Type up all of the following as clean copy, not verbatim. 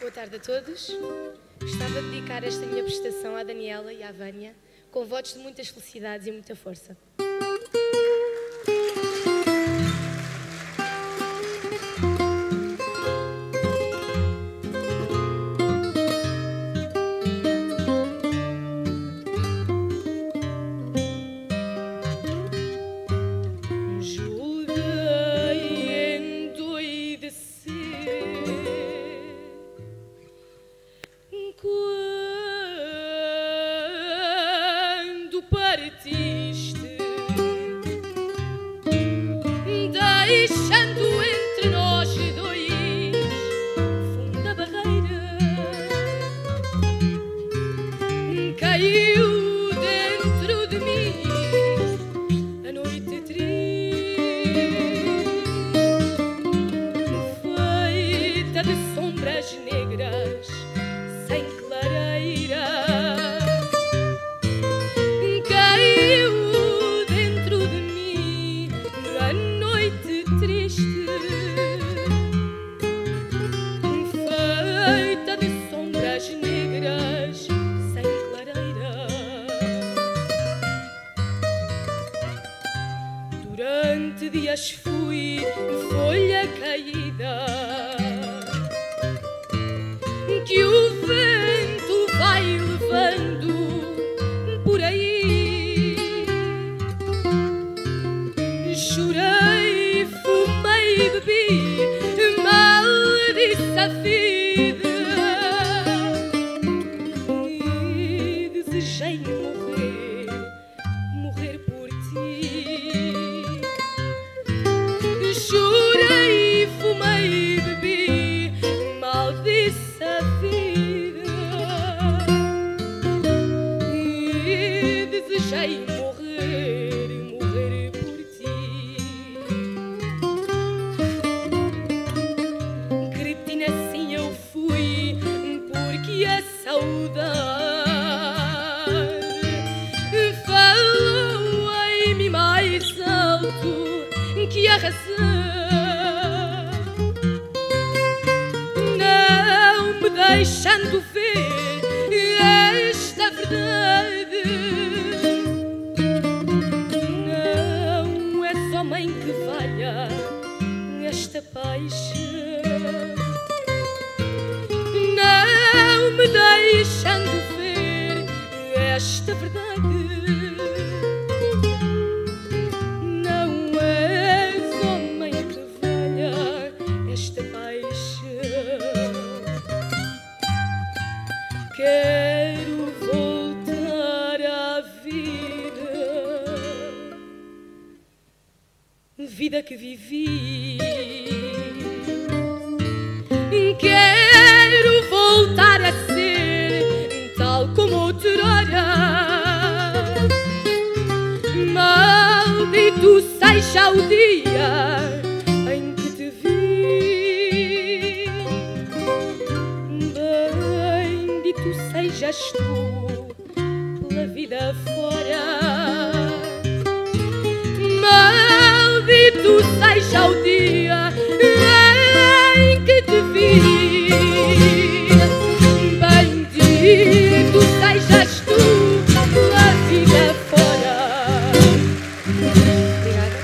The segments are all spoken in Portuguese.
Boa tarde a todos. Gostava de dedicar esta minha prestação à Daniela e à Vânia, com votos de muitas felicidades e muita força. Quando partiste, deixando entre nós dois funda barreira, caiu dentro de mim a noite triste, feita de sombras negras sem clareira. Caiu dentro de mim a noite triste, feita de sombras negras sem clareira. Durante dias fui folha caída que o vento vai levando por aí. Chorei, fumei, bebi, maldice a vida e desejei morrer, morrer por ti. Chorei, fumei, bebi, maldice a vida e desejei morrer, morrer por ti. Cretina, assim eu fui, porque a saudade falou em mim mais alto que a razão. Não me deixando ver esta verdade, não é só mãe que valha esta paixão. Não me deixando ver esta verdade, não é só mãe que valha esta paixão. Quero voltar à vida, vida que vivi. Quero voltar a ser tal como outrora. Maldito seja o dia em que te vi. Bendito sejas tu pela vida fora. Maldito seja o dia em que te vi. Bendito sejas tu pela vida fora. Obrigada.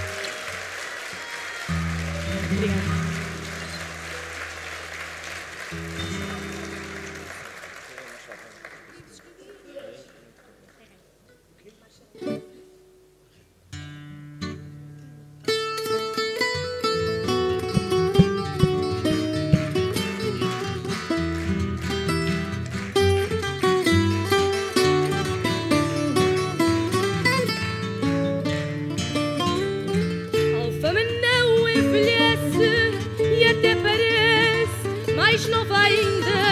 Obrigada. Alfama não envelhece e até parece mais nova ainda.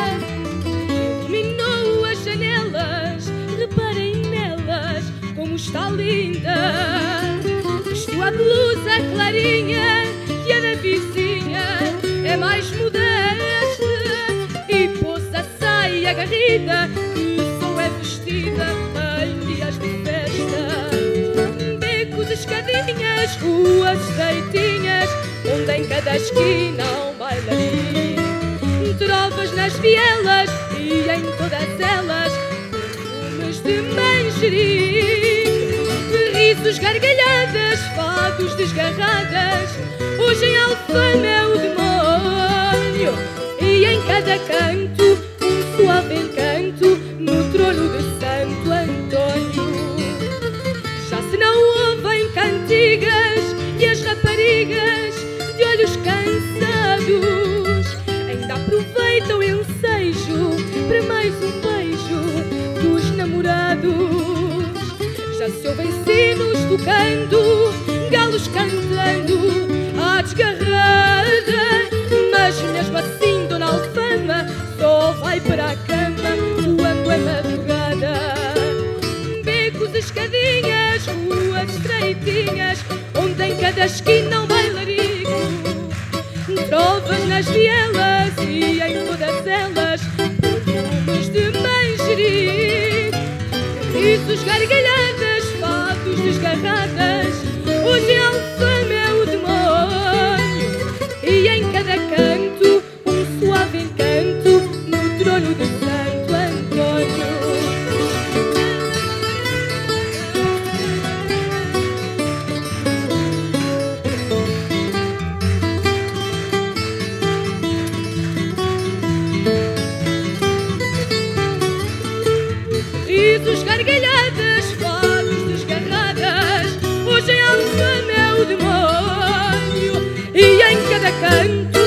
Iluminou as janelas, reparem nelas como está linda. Vestiu a blusa clarinha que a da vizinha é mais modesta e pôs a saia garrida que só é vestida em dias de festa. Becos, escadinhas, ruas estreitinhas, onde em cada esquina um bailarim. Trovas nas vielas e em todas elas perfumes de manjerico, risos, gargalhadas, fados, desgarradas. Hoje em Alfama é o demónio e em cada canto um suave encanto no trono de Santo Antônio. Já se não ouvem cantigas e as raparigas de olhos cansados ainda aproveitam o ensejo para mais um beijo dos namorados. Já se ouvem sinos tocando, galos cantando à desgarrada, mas mesmo assim Dona Alfama só vai para a cama quando é madrugada. Becos, escadinhas, ruas estreitinhas, onde em cada esquina um bailarico, trovas nas vielas e em todas elas perfumes de manjerico, risos, gargalhadas, fados, desgarradas. Hoje em Alfama é o demónio e em cada canto um suave encanto no trono de Santo Antônio. Risos, gargalhadas, fados, desgarradas. Hoje em Alfama é o demónio e em cada canto